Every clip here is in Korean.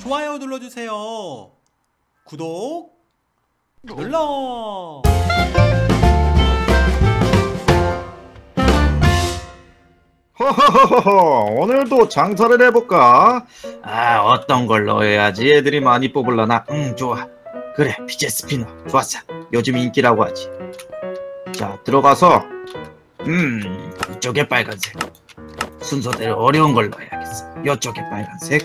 좋아요 눌러주세요. 구독 눌러. 허허허허, 오늘도 장사를 해볼까? 어떤 걸 넣어야지 애들이 많이 뽑을라나? 좋아. 그래, 피제 스피너 좋았어. 요즘 인기라고 하지. 자, 들어가서 이쪽에 빨간색. 순서대로 어려운 걸 넣어야겠어. 이쪽에 빨간색,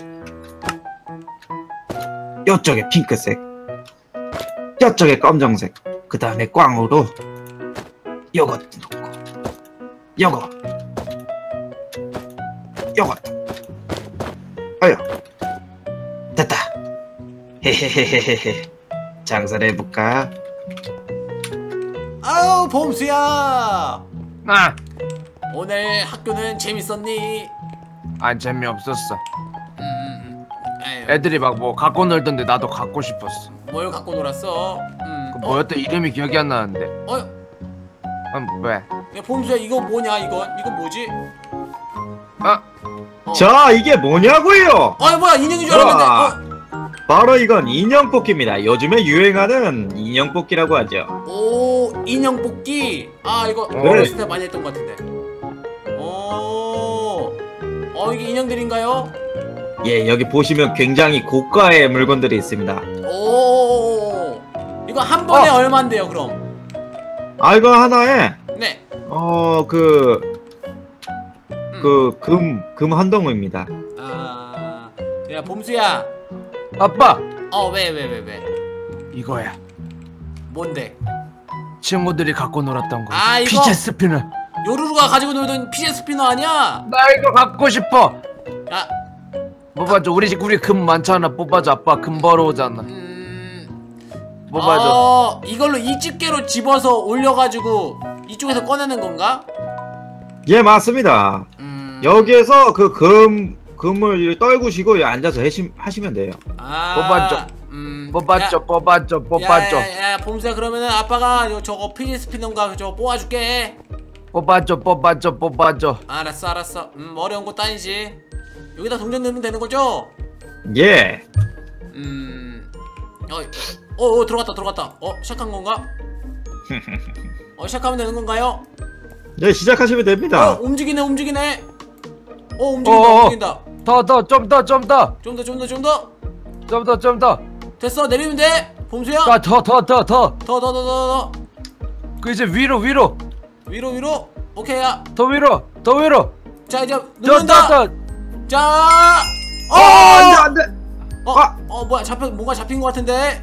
이쪽에 핑크색, 이쪽에 검정색. 그 다음에 꽝으로 요것도 넣고, 요것도 아유, 됐다. 헤헤헤헤헤. 장사를 해볼까? 아우 봄수야, 아, 오늘 학교는 재밌었니? 안 재미없었어. 에휴, 애들이 막 뭐 갖고 놀던데 나도 갖고 싶었어. 뭘 갖고 놀았어? 그 뭐였다 이름이 기억이 안 나는데. 왜? 야 봄수야, 이거 뭐냐? 이건 뭐지? 자, 이게 뭐냐고요? 뭐야, 인형인 줄 알았는데. 바로 이건 인형 뽑기입니다. 요즘에 유행하는 인형 뽑기라고 하죠. 오, 인형 뽑기. 이거 어렸을 때 많이 했던 것 같은데. 이게 인형들인가요? 예, 여기 보시면 굉장히 고가의 물건들이 있습니다. 오, 이거 한 번에 얼마인데요, 그럼? 이거 하나에 네. 금 한 덩어리입니다. 야 봄수야. 아빠, 왜? 이거야. 뭔데? 친구들이 갖고 놀았던 거. 이거? 피제 스피너. 요루루가 가지고 놀던 피제 스피너 아니야? 나 이거 갖고 싶어. 야, 뽑아줘. 우리 금 많잖아. 뽑아줘. 아빠 금 벌어오잖아. 뽑아줘. 이걸로 이 집게로 집어서 올려가지고 이쪽에서 꺼내는 건가? 예, 맞습니다. 여기에서 그 금을 떨구시고 앉아서 하시면 돼요. 뽑아줘. 야, 봄수야, 그러면은 아빠가 저거 피지 스피너인가 저거 뽑아줄게. 뽑아줘. 알았어. 어려운 것도 아니지. 여기다 동전 넣으면 되는 거죠? 예. 들어갔다. 시작한 건가? 시작하면 되는 건가요? 네, 시작하시면 됩니다. 움직이네. 움직인다. 좀 더. 좀 더. 됐어, 내리면 돼. 봄수야. 더. 그 이제 위로. 오케이, 야. 더 위로. 자, 이제 누른다. 자. 안 돼. 뭐야, 뭔가 잡힌 것 같은데.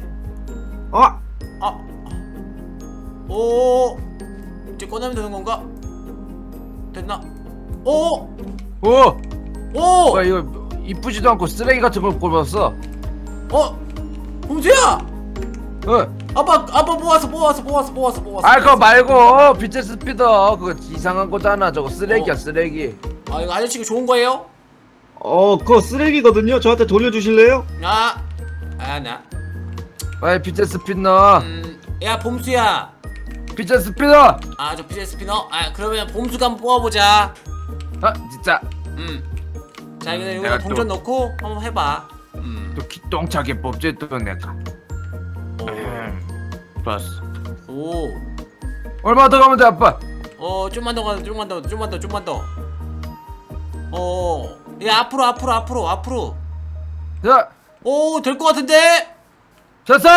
이제 꺼내면 되는 건가? 됐나? 뭐야, 이거 이쁘지도 않고 쓰레기 같은 걸 꼽았어. 봄수야. 아빠 뽑았어. 그거 말고 피제 스피더 그거 이상한 거잖아. 저거 쓰레기야, 쓰레기. 이거 아저씨가 좋은 거예요? 그거 쓰레기거든요. 저한테 돌려주실래요? 나. 왜 피제 스피너? 야 봄수야. 피제 스피너. 저 피제 스피너. 그러면 봄수가 한번 뽑아보자. 진짜. 자, 이거 여기다 동전 넣고 한번 해봐. 또 기똥차게 뽑지 또 내가. 좋았어. 얼마 더 가면 돼, 아빠? 좀만 더. 야, 앞으로. 자, 될 것 같은데? 됐어.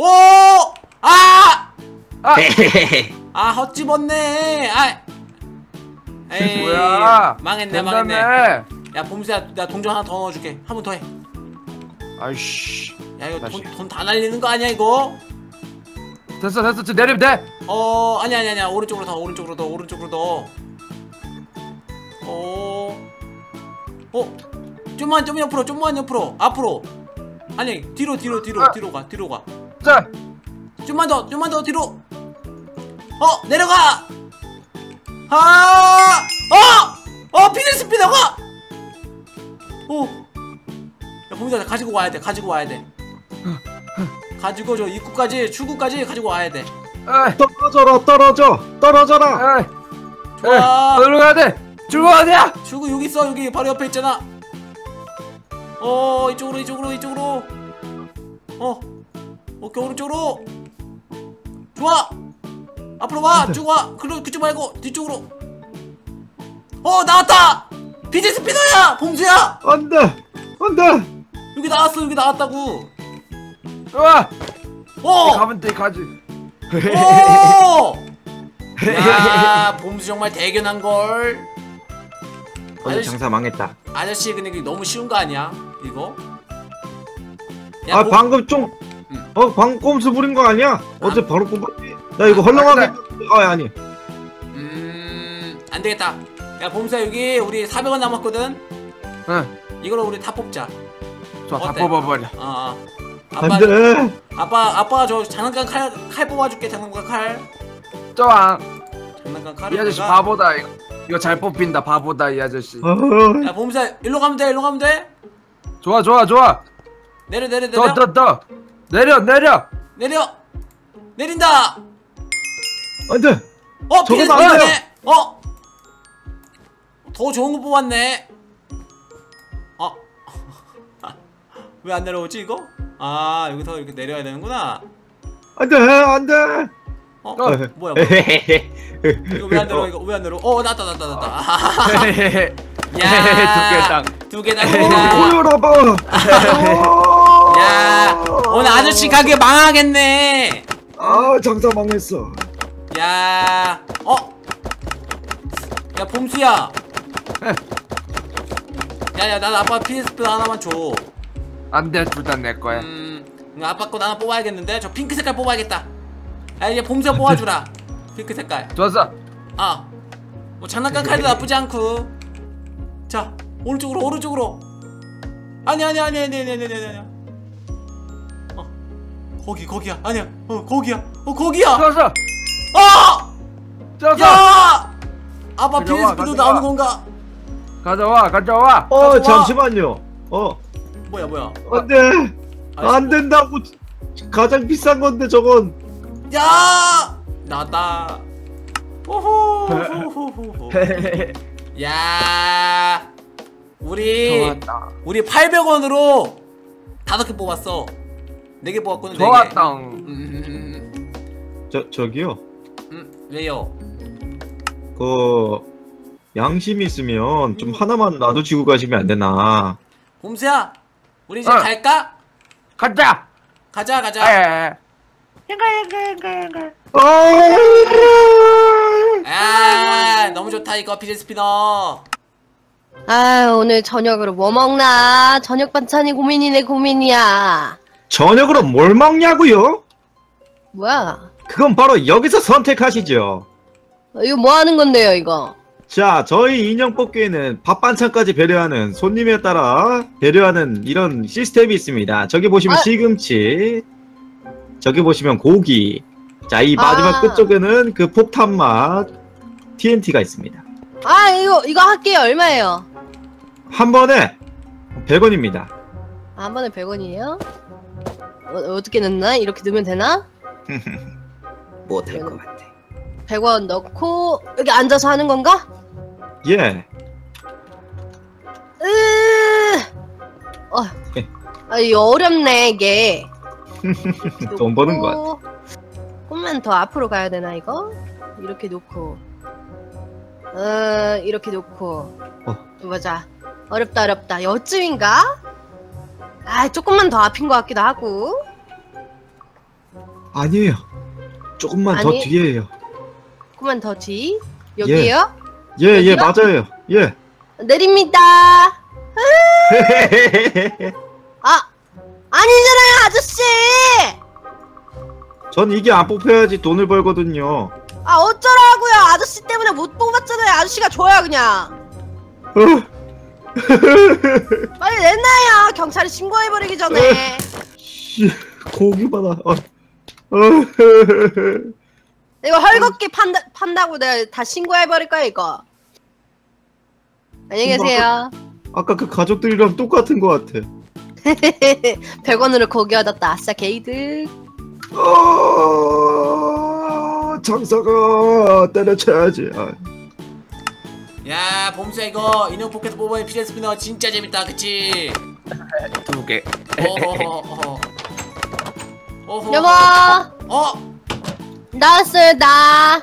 헛집었네. 에이, 뭐야? 망했네. 야, 봄수야, 나 동전 하나 더 넣어줄게. 한 번 더 해. 아이씨. 야, 이거 돈 다 날리는 거 아니야, 이거? 됐어. 내리면 돼. 아니야. 오른쪽으로 더. 좀만 옆으로. 앞으로. 아니, 뒤로 가. 자, 좀만 더 뒤로. 내려가. 피지 스피너가. 야, 봄수야, 가지고 와야 돼. 가지고 저 입구까지, 출구까지 가지고 와야 돼. 떨어져라. 좋아. 어디로 가야 돼? 출구 어디야? 출구 여기 있어. 여기 바로 옆에 있잖아. 이쪽으로. 오케이, 오른쪽으로. 좋아. 앞으로 와. 쭉 와. 그쪽 말고 뒤쪽으로. 나왔다. BJ 스피너야. 봄수야. 안돼. 여기 나왔다고. 좋아. 오. 가면 돼 가지. 오. 야, 봄수 정말 대견한 걸. 오늘 장사 망했다. 아저씨, 근데 이게 너무 쉬운 거 아니야? 이거? 방금 좀 방금 꼼수 부린 거 아니야? 어제 바로 뽑았지. 나 이거 헐렁하게. 아니. 안 되겠다. 야, 봄수야, 여기 우리 400원 남았거든. 응. 이걸로 우리 다 뽑자. 좋아, 다 어때? 뽑아버려. 안돼. 아빠가 저 장난감 칼 뽑아줄게. 장난감 칼. 좋아. 장난감 칼을 이 아저씨 내가- 바보다 이거 잘 뽑힌다. 바보다 이 아저씨. 야, 봄수야, 일로 가면 돼. 좋아. 내려. 더. 내려. 내린다. 안돼. 피스 저건 안 돼요. 뽑았네. 더 좋은 거 뽑았네. 왜 안 내려오지 이거? 여기서 이렇게 내려야 되는구나. 안돼. 뭐야? 이거 왜 안 내려? 이거 왜 안 내려? 나왔다. 야, 두 개다. 열어봐. 야, 오늘 아저씨 가게 망하겠네. 장사 망했어. 야, 야, 봄수야. 야, 나 아빠 PSP 하나만 줘. 안돼, 둘 다 내 거야. 아빠 거 하나 뽑아야겠는데. 저 핑크 색깔 뽑아야겠다. 야, 이제 봄수야 뽑아주라. 핑크 색깔. 좋았어. 뭐 장난감 칼도 나쁘지 않고. 자, 오른쪽으로. 아니. 거기야. 아니야. 거기야. 좋았어. 야! 아빠 가져와, PSP도 가져와. 나오는 건가? 가져와. 잠시만요. 뭐야? 안돼. 안 된다고. 가장 비싼 건데 저건. 야! 나다. 호호. 야! 우리 좋았다. 800원으로 5개 뽑았어. 4개 뽑았거든. 4개. 좋았다. 저기요. 왜요? 양심 있으면 좀 하나만 놔두시고 가시면 안 되나? 봄수야, 우리 이제 갈까? 가자. 가자. 너무 좋다 이거 피제 스피너. 오늘 저녁으로 뭐 먹나? 저녁 반찬이 고민이야. 저녁으로 뭘 먹냐고요? 뭐야? 그건 바로 여기서 선택하시죠. 이거 뭐 하는 건데요, 이거? 자, 저희 인형 뽑기에는 밥 반찬까지 배려하는 손님에 따라 배려하는 이런 시스템이 있습니다. 저기 보시면 시금치, 저기 보시면 고기. 자, 이 마지막 끝쪽에는 그 폭탄 맛 TNT가 있습니다. 이거 할게요. 얼마예요? 한 번에 100원입니다. 한 번에 100원이에요? 어떻게 넣나? 이렇게 넣으면 되나? 못할 것 같아. 100원 넣고 여기 앉아서 하는 건가? 예. 이거 어렵네 이게. 돈 버는 것 같아. 조금만 더 앞으로 가야 되나 이거? 이렇게 놓고 이렇게 놓고 보자. 어렵다. 여쯤인가? 조금만 더 앞인 것 같기도 하고. 아니에요. 조금만 더 뒤에요. 조금만 더 뒤? 여기요? 예, 여기요? 맞아요. 예. 내립니다. 아니잖아요, 아저씨! 전 이게 안 뽑혀야지 돈을 벌거든요. 어쩌라고요? 아저씨 때문에 못 뽑았잖아요. 아저씨가 줘요, 그냥. 빨리 내놔요. 경찰에 신고해버리기 전에. 고기 받아. 이거 헐겁게 판다고 내가 다 신고해버릴 거야, 이거. 안녕히 계세요. 아까 그 가족들이랑 똑같은 것 같아. 100원으로 고기 얻었다. 아싸, 게이득. 장사가 때려쳐야지. 야, 봄수야, 이거 인형 포켓 뽑아야 피제 스피너 진짜 재밌다, 그치? 2개. 어허. 어허. 여보, 어? 나왔어요, 나.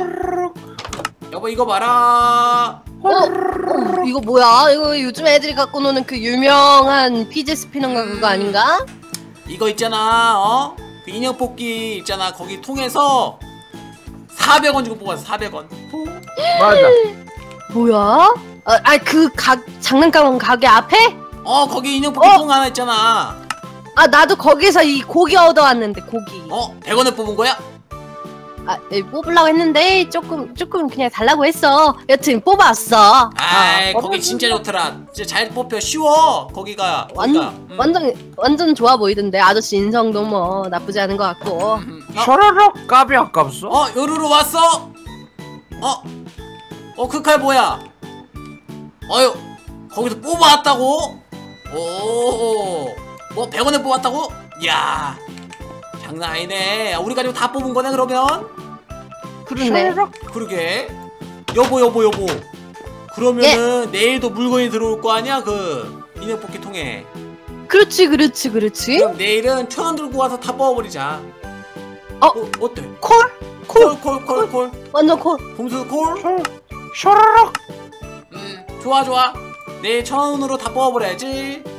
여보 이거 봐라. 이거 뭐야? 이거 요즘 애들이 갖고 노는 그 유명한 피제 스피너인가 그거 아닌가? 이거 있잖아. 그 인형 뽑기 있잖아. 거기 통해서 400원 주고 뽑았어. 400원. 맞아. 뭐야? 그 장난감 가게 앞에? 거기 인형 뽑기 통 하나 있잖아. 나도 거기서 이 고기 얻어왔는데 고기. 100원에 뽑은 거야? 뽑으려고 했는데 조금 그냥 달라고 했어. 여튼 뽑았어. 거기 진짜 좋더라. 진짜 잘 뽑혀. 쉬워. 거기가. 완전 좋아 보이던데. 아저씨 인성도 뭐 나쁘지 않은 것 같고. 셔러럭 값이 아깝소? 요루루 왔어? 그 칼 뭐야? 거기서 뽑아왔다고? 오, 100원에 뽑았다고? 이야, 장난 아니네. 우리 가지고 다 뽑은 거네, 그러면? 그러네. 그러게. 여보. 그러면은 내일도 물건이 들어올 거 아니야? 그 인형 뽑기 통에. 그렇지. 그럼 내일은 1,000원 들고 와서 다 뽑아버리자. 어때? 콜. 완전 콜. 봄수 콜? 셔러럭. 좋아. 내일 1,000원으로 다 뽑아버려야지.